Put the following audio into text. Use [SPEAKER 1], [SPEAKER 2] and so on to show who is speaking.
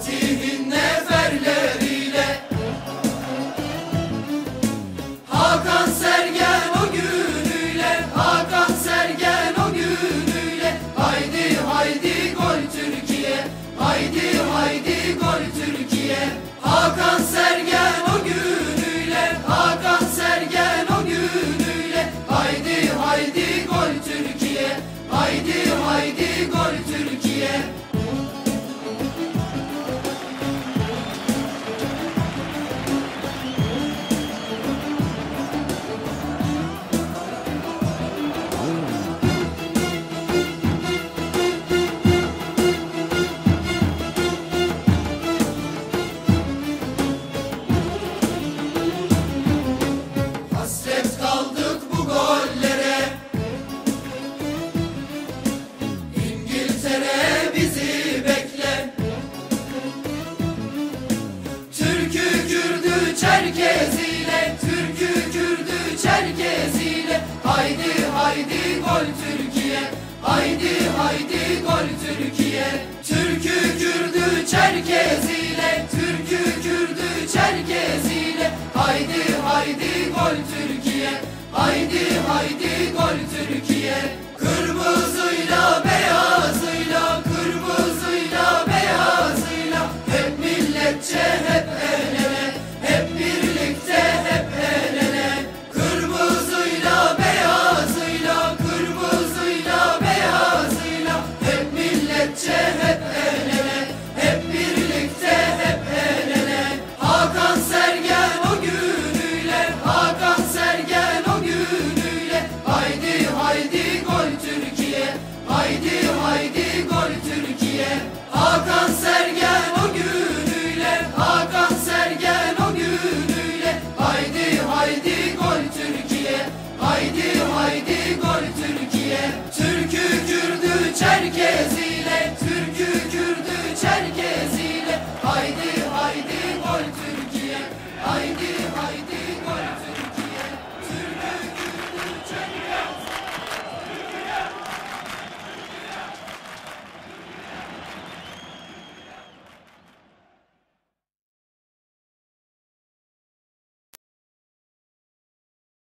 [SPEAKER 1] Fatih'in neferleriyle, Hakan Sergen o günüyle, Hakan Sergen o günüyle. Haydi haydi gol Türkiye, haydi haydi gol Türkiye. Hakan Sergen o günüyle, Hakan Sergen o günüyle. Haydi haydi gol Türkiye, haydi haydi gol Türkiye. Hasret kaldık bu gollere, İngiltere bizi bekler. Türk'ü Kürd'ü Çerkeziyle, Türk'ü Kürd'ü Çerkeziyle. Haydi haydi gol Türkiye, haydi haydi gol Türkiye. Türk'ü Kürd'ü Çerkeziyle, Türk'ü Kürd'ü Çerkeziyle. Haydi haydi gol Türkiye, haydi haydi gol Türkiye.